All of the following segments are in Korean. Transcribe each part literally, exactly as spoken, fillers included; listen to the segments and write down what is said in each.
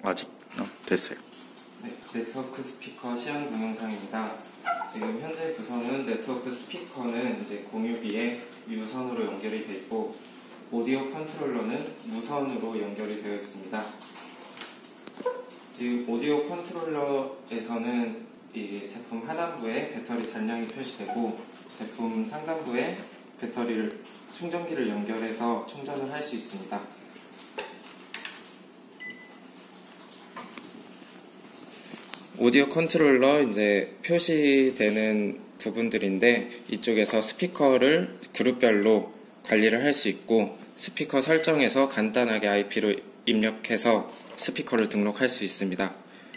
아직 어, 됐어요. 네, 네트워크 스피커 시연 동영상입니다. 지금 현재 부선은 네트워크 스피커는 이제 공유기에 유선으로 연결이 되어 있고 오디오 컨트롤러는 무선으로 연결이 되어 있습니다. 지금 오디오 컨트롤러에서는 이 제품 하단부에 배터리 잔량이 표시되고 제품 상단부에 배터리를 충전기를 연결해서 충전을 할 수 있습니다. 오디오 컨트롤러 이제 표시되는 부분들인데 이쪽에서 스피커를 그룹별로 관리를 할 수 있고 스피커 설정에서 간단하게 아이피로 입력해서 스피커를 등록할 수 있습니다.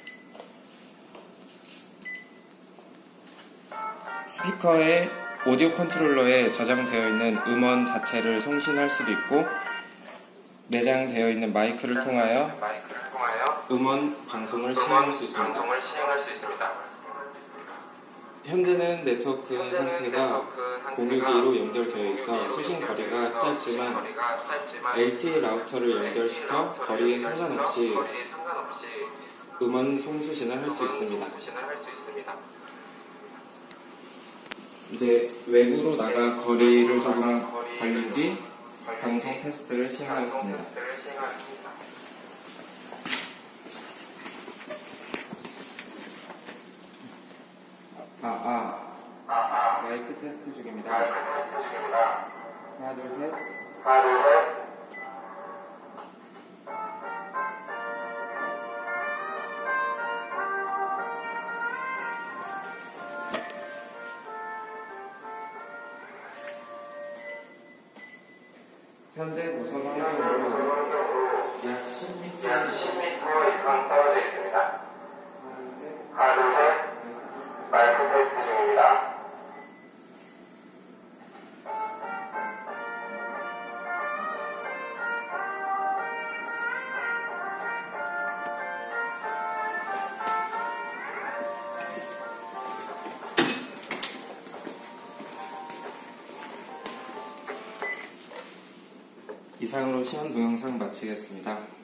스피커에 오디오 컨트롤러에 저장되어 있는 음원 자체를 송신할 수도 있고 내장되어 있는 마이크를 통하여 음원 방송을 시행할 수 있습니다. 현재는 네트워크 상태가 공유기로 연결되어 있어 수신 거리가 짧지만 엘티이 라우터를 연결시켜 거리에 상관없이 음원 송수신을 할 수 있습니다. 이제 외부로 나가 거리를 조금 벌린 뒤 방송 테스트를 시행하겠습니다. 아, 아, 마이크 테스트 중입니다. 하나, 둘, 셋. 하나, 둘, 셋. 현재 무선 환경으로 약 십 미터 이상 떨어져 있습니다. 하나, 둘, 셋. 마이크 테스트 중입니다. 이상으로 시연 동영상 마치겠습니다.